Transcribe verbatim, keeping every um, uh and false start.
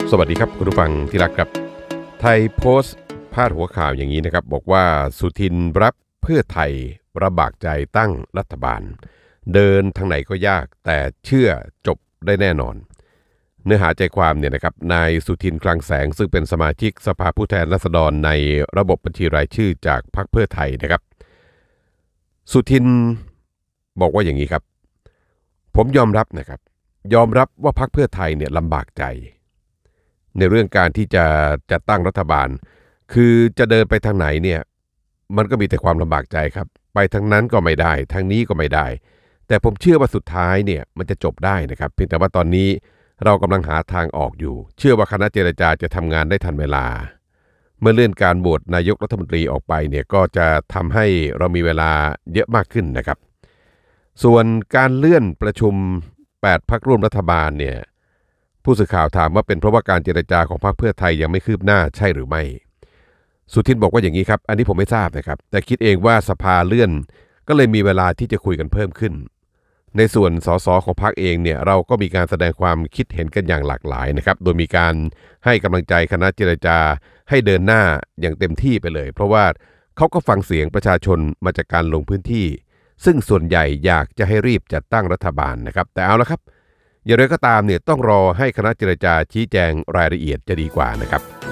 สวัสดีครับคุณผู้ฟังที่รักครับไทยโพสต์พาดหัวข่าวอย่างนี้นะครับบอกว่าสุทินรับเพื่อไทยระบากใจตั้งรัฐบาลเดินทางไหนก็ยากแต่เชื่อจบได้แน่นอนเนื้อหาใจความเนี่ยนะครับนายสุทินคลังแสงซึ่งเป็นสมาชิกสภาผู้แทนราษฎรในระบบบัญชีรายชื่อจากพรรคเพื่อไทยนะครับสุทินบอกว่าอย่างนี้ครับผมยอมรับนะครับยอมรับว่าพรรคเพื่อไทยเนี่ยลำบากใจในเรื่องการที่จะจัดตั้งรัฐบาลคือจะเดินไปทางไหนเนี่ยมันก็มีแต่ความลำบากใจครับไปทางนั้นก็ไม่ได้ทางนี้ก็ไม่ได้แต่ผมเชื่อว่าสุดท้ายเนี่ยมันจะจบได้นะครับเพียงแต่ว่าตอนนี้เรากำลังหาทางออกอยู่เชื่อว่าคณะเจรจาจะทำงานได้ทันเวลาเมื่อเลื่อนการโหวตนายกรัฐมนตรีออกไปเนี่ยก็จะทำให้เรามีเวลาเยอะมากขึ้นนะครับส่วนการเลื่อนประชุมแปดพรรคร่วมรัฐบาลเนี่ยผู้สื่อข่าวถามว่าเป็นเพราะว่าการเจรจาของพรรคเพื่อไทยยังไม่คืบหน้าใช่หรือไม่สุทินบอกว่าอย่างนี้ครับอันนี้ผมไม่ทราบนะครับแต่คิดเองว่าสภาเลื่อนก็เลยมีเวลาที่จะคุยกันเพิ่มขึ้นในส่วนสสของพรรคเองเนี่ยเราก็มีการแสดงความคิดเห็นกันอย่างหลากหลายนะครับโดยมีการให้กำลังใจคณะเจรจาให้เดินหน้าอย่างเต็มที่ไปเลยเพราะว่าเขาก็ฟังเสียงประชาชนมาจากการลงพื้นที่ซึ่งส่วนใหญ่อยากจะให้รีบจัดตั้งรัฐบาลนะครับแต่เอาละครับอย่างไรก็ตามเนี่ยต้องรอให้คณะเจรจาชี้แจงรายละเอียดจะดีกว่านะครับ